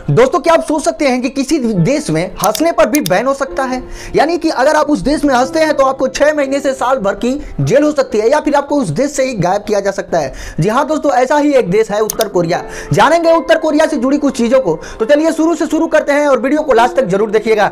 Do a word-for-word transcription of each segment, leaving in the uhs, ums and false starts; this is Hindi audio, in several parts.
दोस्तों क्या आप सोच सकते हैं कि किसी देश में हंसने पर भी बैन हो सकता है? यानी कि अगर आप उस देश में हंसते हैं तो आपको छह महीने से साल भर की जेल हो सकती है या फिर आपको उस देश से ही गायब किया जा सकता है। जी हाँ दोस्तों, ऐसा ही एक देश है उत्तर कोरिया। जानेंगे उत्तर कोरिया से जुड़ी कुछ चीजों को, तो चलिए शुरू से शुरू करते हैं और वीडियो को लास्ट तक जरूर देखिएगा।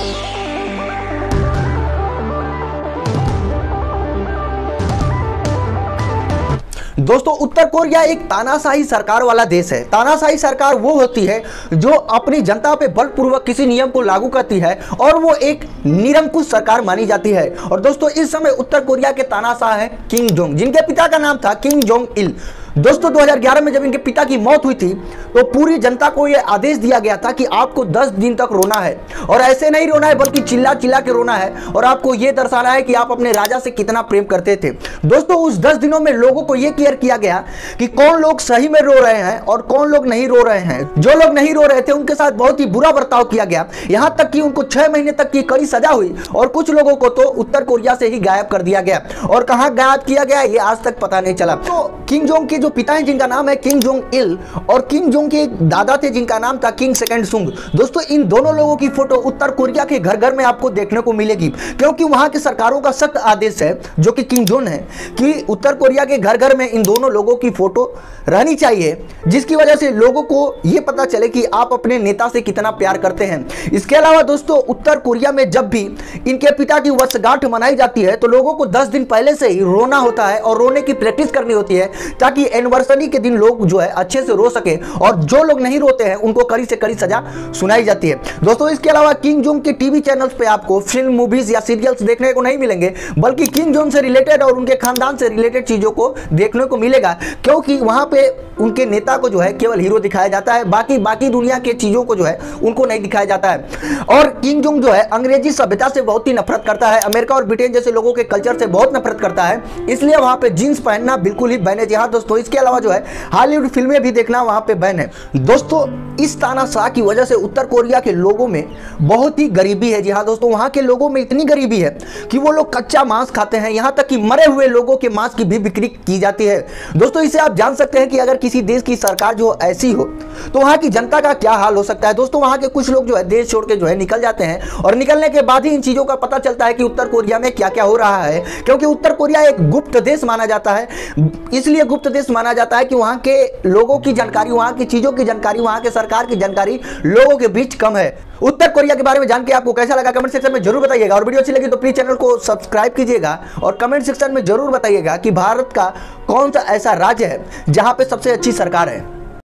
दोस्तों उत्तर कोरिया एक तानाशाही सरकार वाला देश है। तानाशाही सरकार वो होती है जो अपनी जनता पे बलपूर्वक किसी नियम को लागू करती है और वो एक निरंकुश सरकार मानी जाती है। और दोस्तों इस समय उत्तर कोरिया के तानाशाह हैं किम जोंग, जिनके पिता का नाम था किम जोंग इल। दोस्तों दो हज़ार ग्यारह में जब इनके पिता की मौत हुई थी तो पूरी जनता को यह आदेश दिया गया था कि आपको दस दिन तक रोना है, और ऐसे नहीं रोना है बल्कि चिल्ला चिल्ला के रोना है, और आपको यह दर्शाना है कि आप अपने राजा से कितना प्रेम करते थे। दोस्तों उस दस दिनों में लोगों को यह क्लियर किया गया कि कौन लोग सही में रो रहे हैं और कौन लोग नहीं रो रहे हैं। जो लोग नहीं रो रहे थे उनके साथ बहुत ही बुरा बर्ताव किया गया, यहां तक कि उनको छह महीने तक की कड़ी सजा हुई, और कुछ लोगों को तो उत्तर कोरिया से ही गायब कर दिया गया। और कहां गायब किया गया ये आज तक पता नहीं चला। तो किम जोंग के जो पिता हैं जिनका नाम है किम जोंग इल, और किम जोंग के दादा थे जिनका नाम था किम सेकंड सुंग। दोस्तों इन दोनों लोगों की फोटो उत्तर कोरिया के घर घर में आपको देखने को मिलेगी, क्योंकि वहां की सरकारों का सख्त आदेश है जो कि किम जोंग है कि उत्तर कोरिया के घर घर में इन दोनों लोगों की फोटो रहनी चाहिए, जिसकी वजह से लोगों को यह पता चले कि आप अपने नेता से कितना प्यार करते हैं। इसके अलावा दोस्तों उत्तर कोरिया में जब भी इनके पिता की वर्षगांठ मनाई जाती है तो लोगों को दस दिन पहले से ही रोना होता है और रोने की प्रैक्टिस करनी होती है, ताकि एनिवर्सरी के दिन लोग जो है अच्छे से रो सके, और जो लोग नहीं रोते हैं उनको कड़ी से कड़ी सजा सुनाई जाती है। दोस्तों इसके अलावा किम जोंग के टीवी चैनल्स पे आपको फिल्म, मूवीज या सीरियल्स देखने को नहीं मिलेंगे, बल्कि किम जोंग से रिलेटेड और उनके खानदान से रिलेटेड चीजों को देखने को मिलेगा, क्योंकि वहां पे उनके नेता को जो है केवल हीरो दिखाया जाता है, बाकी बाकी दुनिया के चीजों को जो है उनको नहीं दिखाया जाता है। और किम जोंग जो है अंग्रेजी सभ्यता से बहुत ही नफरत करता है, अमेरिका और ब्रिटेन जैसे लोगों के कल्चर से बहुत नफरत करता है, इसलिए वहां पे जींस पहनना बिल्कुल ही बैन है। जी हाँ दोस्तों, इसके अलावा जो है हॉलीवुड फिल्में भी देखना वहां पे बैन है। दोस्तों इस तानाशाह की वजह से उत्तर कोरिया के लोगों में बहुत ही गरीबी है। जी हाँ दोस्तों, वहां के लोगों में इतनी गरीबी है कि वो लोग कच्चा मांस खाते हैं, यहां तक कि मरे हुए लोगों के मांस की भी बिक्री की जाती है। दोस्तों इससे आप जान सकते हैं कि अगर किसी देश की सरकार जो ऐसी हो तो वहां की जनता का क्या हाल हो सकता है। दोस्तों वहां के कुछ लोग जो है देश छोड़ के जो है निकल जाते हैं, और निकलने के बाद ही इन चीजों का पता चलता है कि उत्तर कोरिया में क्या क्या हो रहा है, क्योंकि उत्तर कोरिया एक गुप्त देश माना जाता है। इसलिए गुप्त देश माना जाता है कि वहां के लोगों की जानकारी, वहां की चीजों की जानकारी, वहां के सरकार की जानकारी लोगों के बीच कम है। उत्तर कोरिया के बारे में जान के आपको कैसा लगा कमेंट सेक्शन में जरूर बताइएगा, और वीडियो अच्छी लगी तो प्लीज चैनल को सब्सक्राइब कीजिएगा, और कमेंट सेक्शन में जरूर बताइएगा कि भारत का कौन सा ऐसा राज्य है जहां पे सबसे अच्छी सरकार है।